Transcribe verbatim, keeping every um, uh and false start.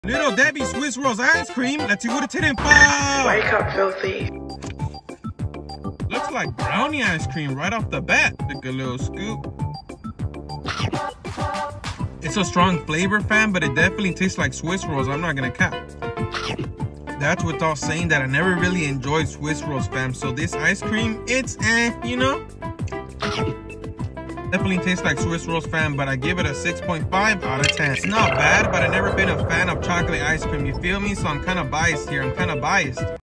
Little Debbie Swiss Rolls ice cream. Let's see what it's hitting for. Wake up, filthy. Looks like brownie ice cream right off the bat. Take a little scoop. It's a strong flavor, fam, but it definitely tastes like Swiss Rolls. I'm not gonna cap. That's without saying that I never really enjoyed Swiss Rolls, fam. So this ice cream, it's eh, you know? Definitely tastes like Swiss Rolls, fam, but I give it a six point five out of ten. It's not bad, but I've never been a fan of chocolate ice cream, you feel me? So I'm kind of biased here. I'm kind of biased.